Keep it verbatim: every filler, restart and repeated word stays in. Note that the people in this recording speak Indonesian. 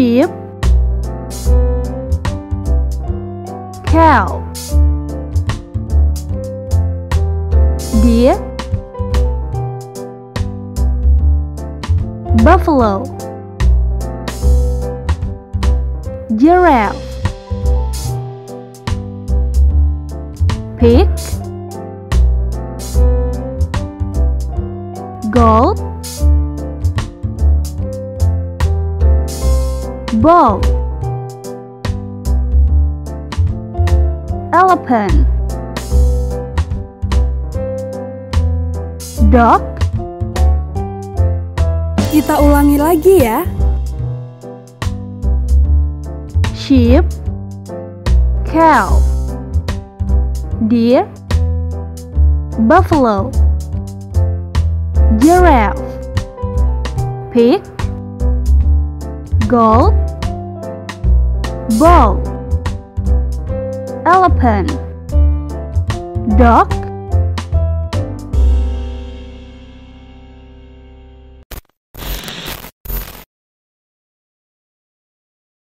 sheep, cow, deer, buffalo, giraffe, pig, goat, bull, elephant, dog. Kita ulangi lagi ya. Sheep, cow, deer, buffalo, giraffe, pig, goat, bull, elephant, dog,